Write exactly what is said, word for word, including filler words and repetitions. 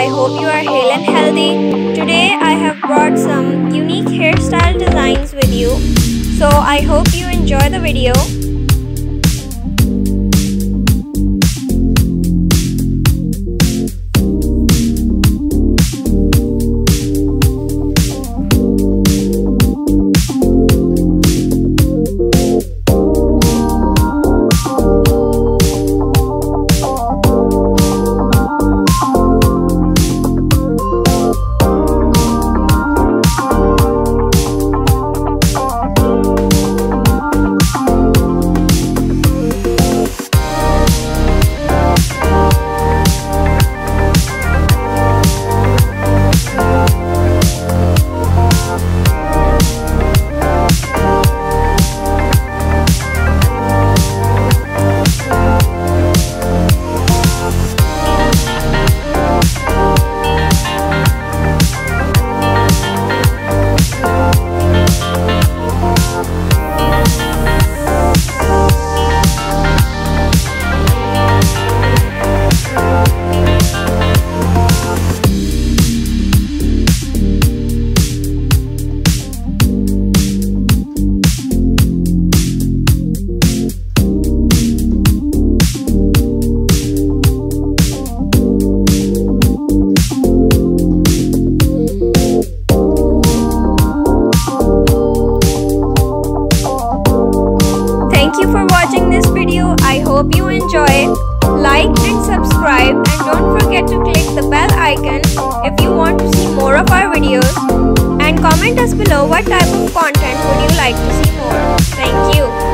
I hope you are hale and healthy. Today I have brought some unique hairstyle designs with you. So I hope you enjoy the video. Thank you for watching this video. I hope you enjoy it. Like and subscribe, and don't forget to click the bell icon if you want to see more of our videos. And comment us below what type of content would you like to see more. Thank you.